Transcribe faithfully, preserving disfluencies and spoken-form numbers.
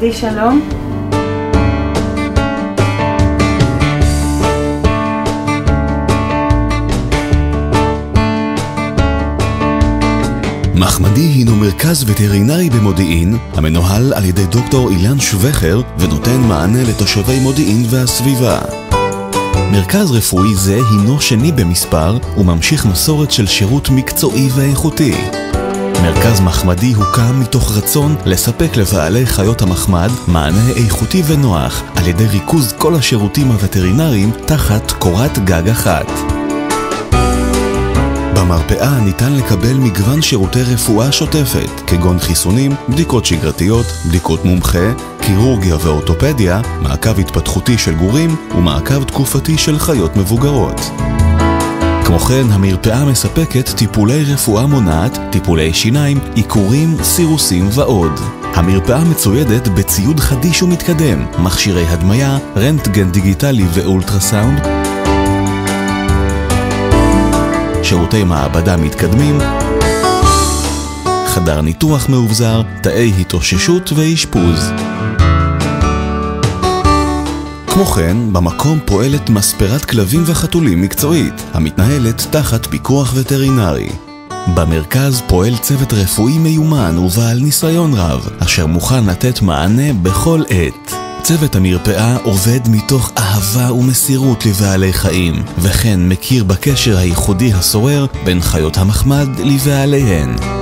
עדי שלום. מחמדי הינו מרכז וטרינרי במודיעין המנוהל על ידי דוקטור אילן שווכר ונותן מענה לתושבי מודיעין והסביבה. מרכז רפואי זה הינו שני במספר וממשיך מסורת של שירות מקצועי ואיכותי. מרכז מחמדי הוקם מתוך רצון לספק לבעלי חיות המחמד מענה איכותי ונוח על ידי ריכוז כל השירותים הווטרינריים תחת קורת גג אחת. במרפאה ניתן לקבל מגוון שירותי רפואה שוטפת, כגון חיסונים, בדיקות שגרתיות, בדיקות מומחה, קירורגיה ואורתופדיה, מעקב התפתחותי של גורים ומעקב תקופתי של חיות מבוגרות. כמו כן, המרפאה מספקת טיפולי רפואה מונעת, טיפולי שיניים, עיקורים, סירוסים ועוד. המרפאה מצוידת בציוד חדיש ומתקדם, מכשירי הדמיה, רנטגן דיגיטלי ואולטרסאונד, שירותי מעבדה מתקדמים, חדר ניתוח מאובזר, תאי התאוששות ואשפוז. כמו כן, במקום פועלת מספרת כלבים וחתולים מקצועית, המתנהלת תחת פיקוח וטרינרי. במרכז פועל צוות רפואי מיומן ובעל ניסיון רב, אשר מוכן לתת מענה בכל עת. צוות המרפאה עובד מתוך אהבה ומסירות לבעלי חיים, וכן מכיר בקשר הייחודי השורר בין חיות המחמד לבעליהן.